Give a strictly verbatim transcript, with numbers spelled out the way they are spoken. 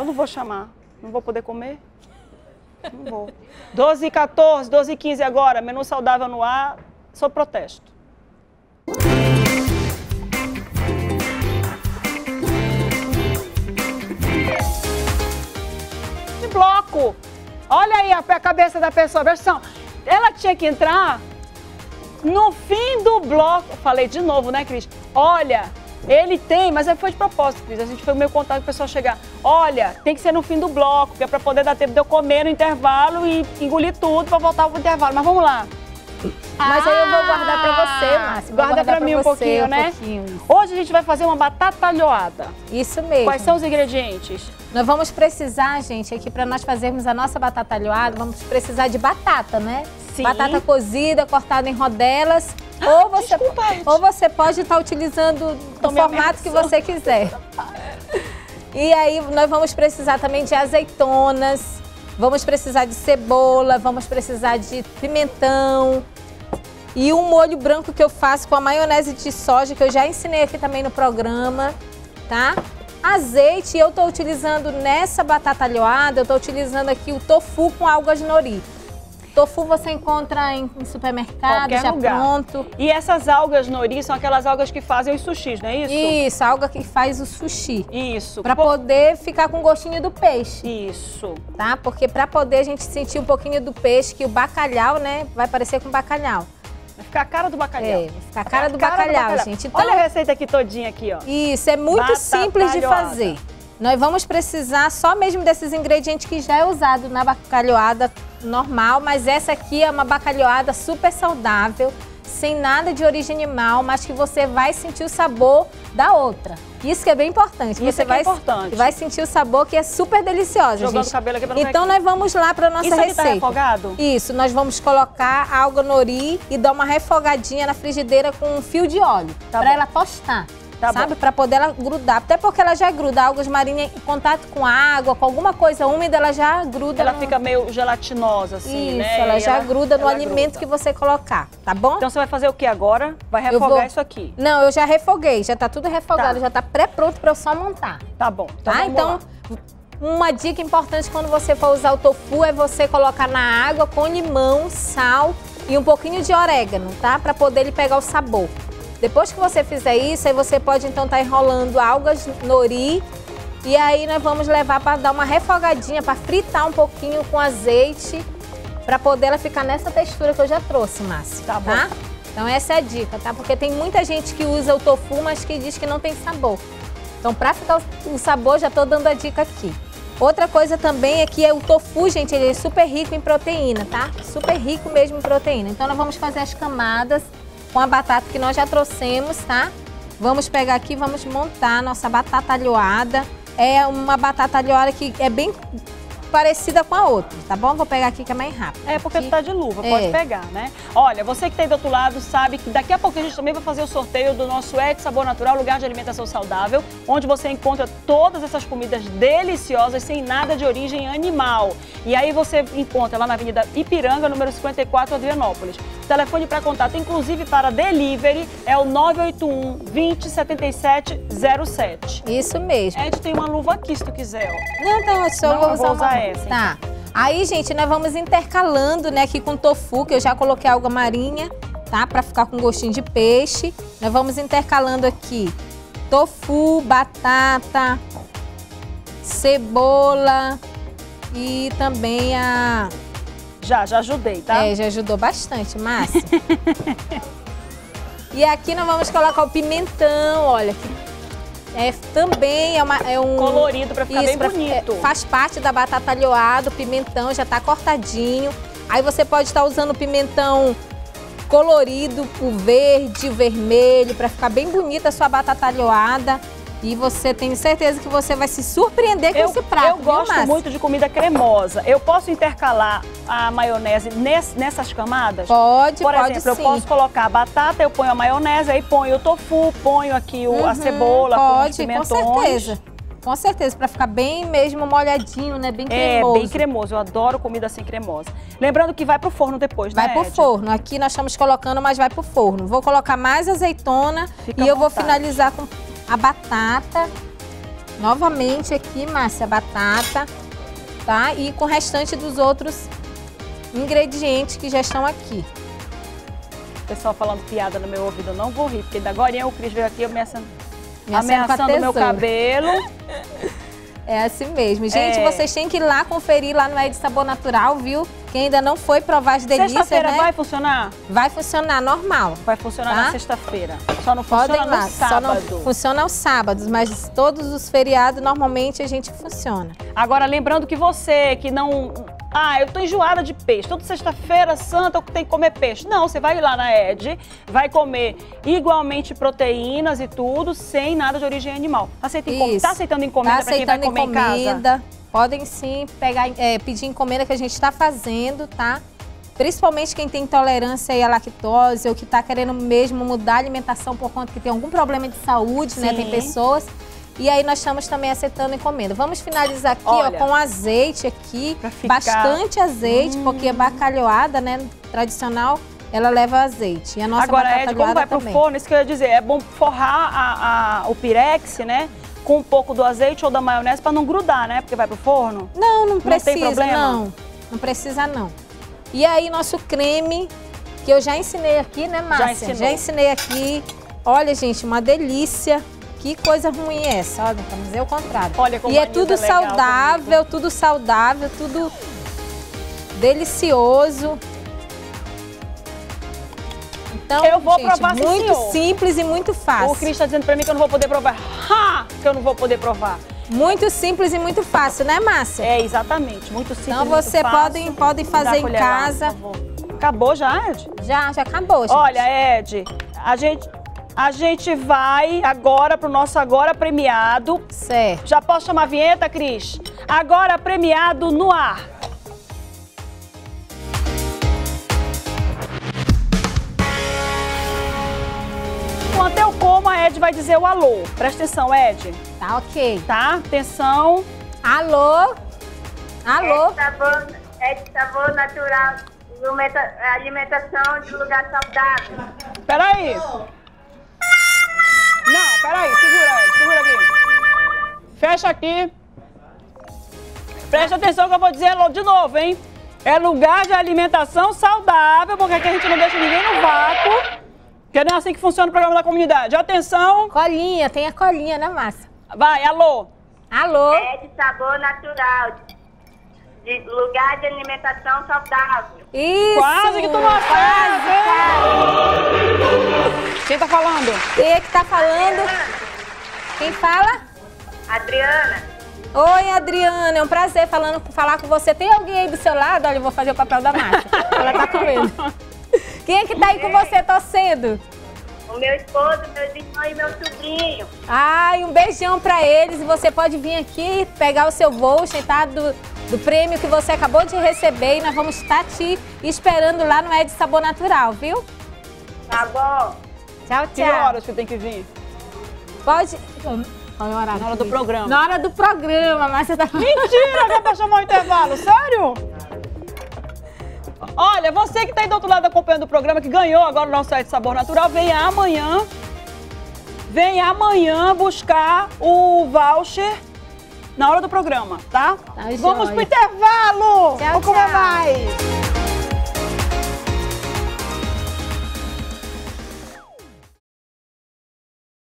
eu não vou chamar. Não vou poder comer? Não vou. doze e quatorze, doze e quinze agora, menu saudável no ar, sob protesto. De bloco. Olha aí a, a cabeça da pessoa, versão. Ela tinha que entrar no fim do bloco. Falei de novo, né, Cris? Olha, ele tem, mas foi de propósito, Cris. A gente foi meio contato com o pessoal chegar. Olha, tem que ser no fim do bloco, que é para poder dar tempo de eu comer no intervalo e engolir tudo para voltar pro intervalo. Mas vamos lá. Mas ah, aí eu vou guardar para você, Márcia. Guarda para mim um pouquinho, um né? Pouquinho, Hoje a gente vai fazer uma batata alhoada. Isso mesmo. Quais são os ingredientes? Nós vamos precisar, gente, aqui para nós fazermos a nossa batata alhoada, vamos precisar de batata, né? Sim. Batata cozida, cortada em rodelas. Ah, ou, você, desculpa, ou você pode estar utilizando o formato que você quiser. E aí nós vamos precisar também de azeitonas, vamos precisar de cebola, vamos precisar de pimentão. E um molho branco que eu faço com a maionese de soja, que eu já ensinei aqui também no programa, tá? Azeite, eu tô utilizando nessa batata alhoada, eu tô utilizando aqui o tofu com algas nori. Tofu você encontra em, em supermercado, qualquer já lugar. Pronto. E essas algas nori são aquelas algas que fazem os sushis, não é isso? Isso, a alga que faz o sushi. Isso. Para poder ficar com gostinho do peixe. Isso. Tá? Porque para poder a gente sentir um pouquinho do peixe, que o bacalhau, né, vai parecer com bacalhau. Vai ficar a cara do bacalhau. É, vai ficar a cara, do, cara bacalhau, do bacalhau, gente. Então, olha a receita aqui todinha aqui, ó. Isso, é muito batata simples de alhoada. Fazer. Nós vamos precisar só mesmo desses ingredientes que já é usado na bacalhoada normal, mas essa aqui é uma bacalhoada super saudável, sem nada de origem animal, mas que você vai sentir o sabor da outra. Isso que é bem importante. Isso você é vai, importante. vai sentir o sabor que é super deliciosa, jogando gente. O cabelo aqui pra então aqui. Nós vamos lá para nossa Isso aqui receita. Tá refogado? Isso, nós vamos colocar a alga nori e dar uma refogadinha na frigideira com um fio de óleo, tá para ela tostar. Tá sabe? Para poder ela grudar. Até porque ela já gruda. Algas marinhas em contato com água, com alguma coisa úmida, ela já gruda. Ela no... fica meio gelatinosa, assim, isso, né? Isso, ela e já ela, gruda no ela alimento gruda. Que você colocar, tá bom? Então você vai fazer o que agora? Vai refogar vou... isso aqui? Não, eu já refoguei. Já tá tudo refogado, tá. já tá pré-pronto para eu só montar. Tá bom. Então, tá? Então, lá. Uma dica importante quando você for usar o tofu é você colocar na água com limão, sal e um pouquinho de orégano, tá? Para poder ele pegar o sabor. Depois que você fizer isso, aí você pode então estar tá enrolando algas nori e aí nós vamos levar para dar uma refogadinha, para fritar um pouquinho com azeite, para poder ela ficar nessa textura que eu já trouxe, Márcia. Tá bom. Tá? Então essa é a dica, tá? Porque tem muita gente que usa o tofu, mas que diz que não tem sabor. Então para ficar o sabor, já tô dando a dica aqui. Outra coisa também é que o tofu, gente, ele é super rico em proteína, tá? Super rico mesmo em proteína. Então nós vamos fazer as camadas com a batata que nós já trouxemos, tá? Vamos pegar aqui, vamos montar a nossa batata alhoada. É uma batata alhoada que é bem parecida com a outra, tá bom? Vou pegar aqui que é mais rápido. É, porque aqui. Tu tá de luva, é. Pode pegar, né? Olha, você que tá aí do outro lado sabe que daqui a pouco a gente também vai fazer o sorteio do nosso Et Sabor Natural, lugar de alimentação saudável, onde você encontra todas essas comidas deliciosas, sem nada de origem animal. E aí você encontra lá na Avenida Ipiranga, número cinquenta e quatro, Adrianópolis. O telefone para contato, inclusive para delivery, é o nove oito um, vinte, setenta e sete, zero sete. Isso mesmo. Ed, tem uma luva aqui se tu quiser, ó. Não, então, eu só Não, vou eu usar, vou usar uma... essa. Tá. Aí, gente, nós vamos intercalando, né, aqui com tofu, que eu já coloquei alga marinha, tá? Pra ficar com gostinho de peixe. Nós vamos intercalando aqui tofu, batata, cebola e também a... Já, já ajudei, tá? É, já ajudou bastante, Márcia. E aqui nós vamos colocar o pimentão, olha, que é, também é, uma, é um... colorido, pra ficar isso, bem bonito. É, faz parte da batata alhoada, o pimentão já tá cortadinho. Aí você pode estar usando o pimentão colorido, o verde, o vermelho, pra ficar bem bonita a sua batata alhoada. E você tem certeza que você vai se surpreender com eu, esse prato, Eu gosto viu, muito de comida cremosa. Eu posso intercalar a maionese ness, nessas camadas? Pode, Por pode exemplo, sim. eu posso colocar a batata, eu ponho a maionese, aí ponho o tofu, ponho aqui o, uhum, a cebola pode, com os pimentões. Com certeza. Com certeza, para ficar bem mesmo molhadinho, né? Bem cremoso. É, bem cremoso. Eu adoro comida assim cremosa. Lembrando que vai pro forno depois, né, Vai pro Ed? forno. Aqui nós estamos colocando, mas vai pro forno. Vou colocar mais azeitona. Fica e eu vou finalizar com a batata. novamente aqui, Márcia, a batata, tá? E com o restante dos outros ingredientes que já estão aqui. O pessoal falando piada no meu ouvido, eu não vou rir, porque da agora o Cris veio aqui ameaçando, Ameaçando ameaçando o meu cabelo. É assim mesmo. Gente, É. vocês têm que ir lá conferir lá no Ed Sabor Natural, viu? Quem ainda não foi provar as delícias, Sexta-feira né? vai funcionar? Vai funcionar normal. Vai funcionar Tá? na sexta-feira. Só não Podem funciona lá. no Só sábado. não funciona aos sábados, mas todos os feriados normalmente a gente funciona. Agora, lembrando que você que não... Ah, eu tô enjoada de peixe. Toda sexta-feira santa eu tenho que comer peixe. Não, você vai lá na Ed, vai comer igualmente proteínas e tudo, sem nada de origem animal. Aceita encomenda? Tá aceitando encomenda Tá pra quem vai aceitando comer em casa? encomenda. Podem sim pegar, é, pedir encomenda que a gente está fazendo, tá? Principalmente quem tem intolerância aí à lactose ou que tá querendo mesmo mudar a alimentação por conta que tem algum problema de saúde, né? Sim. Tem pessoas. E aí nós estamos também aceitando encomenda. Vamos finalizar aqui, Olha, ó, com azeite aqui, pra ficar- bastante azeite, Hum. porque a bacalhoada, né, tradicional, ela leva azeite. E a nossa Agora, Ed, como bacalhoada vai pro também. forno, isso que eu ia dizer, é bom forrar a, a- o pirex, né? Com um pouco do azeite ou da maionese pra não grudar, né? Porque vai pro forno. Não, não Não precisa, tem problema? não. Não precisa, não. E aí, nosso creme, que eu já ensinei aqui, né, Márcia? ensinou. Já ensinei aqui. Olha, gente, uma delícia. Que coisa ruim é essa? Olha, pra dizer o contrário. Olha como e é a Nilda tudo é legal saudável, tudo saudável, tudo delicioso. Então, Eu vou gente, provar, sim, muito senhor. simples e muito fácil. O Cris tá dizendo pra mim que eu não vou poder provar. Ha! Que eu não vou poder provar. Muito simples e muito fácil, né, Márcia? É, exatamente. Muito simples, Então muito você fácil. podem, podem Dá fazer a em colher lá, casa. por favor. Acabou já, Ed? Já, já acabou, gente. Olha, Ed, a gente, a gente vai agora pro nosso Agora Premiado. Certo. Já posso chamar a vinheta, Cris? Agora Premiado no ar. Enquanto eu como, a Ed vai dizer o alô. Presta atenção, Ed. Tá ok. Tá? Atenção. Alô? Alô? É de sabor, é de sabor natural, alimenta- alimentação de lugar saudável. Peraí. Não, peraí. Segura, Ed. Segura aqui. Fecha aqui. Presta atenção que eu vou dizer de novo, hein? É lugar de alimentação saudável, porque aqui a gente não deixa ninguém no vácuo. Porque não é assim que funciona o programa da comunidade. Atenção. Colinha, tem a colinha, né, Márcia? Vai, alô. Alô? É de sabor natural, de lugar de alimentação saudável. Isso! Quase que tu não acerta. Quem tá falando? Quem é que tá falando? Quem fala? Adriana, Oi, Adriana, é um prazer falando, falar com você. Tem alguém aí do seu lado? Olha, eu vou fazer o papel da Márcia. Ela tá comendo. Quem é que tá aí com você torcendo? o meu esposo, meus irmãos e meu sobrinho. Ai, um beijão pra eles. E você pode vir aqui pegar o seu voucher, tá? Do, do prêmio que você acabou de receber. E nós vamos estar te esperando lá no Ed Sabor Natural, viu? Tá bom? Tchau, Que tchau. horas que tem que vir? Pode... Qual é o horário? Na hora do programa. Na hora do programa, mas você tá... Mentira, dá pra chamar o intervalo, sério? Olha, você que tá aí do outro lado acompanhando o programa, que ganhou agora o nosso site Sabor Natural, venha amanhã, venha amanhã buscar o voucher na hora do programa, tá? Tá Vamos joia. pro intervalo! Tchau, Vamos comer tchau. mais!